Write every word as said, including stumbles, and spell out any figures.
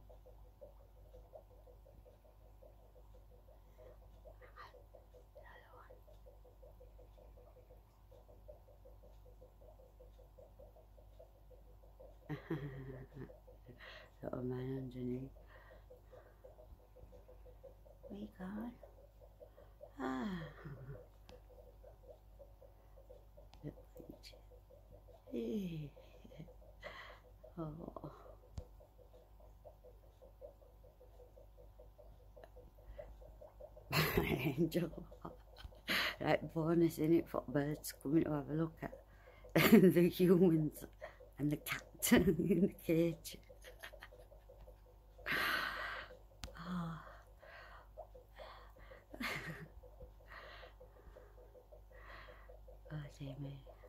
Little man underneath. Where you gone? Ah. Hey. Oh. Angel. Right, bonus in it for birds coming to have a look at the humans and the cat in the cage. Oh. Oh dear me.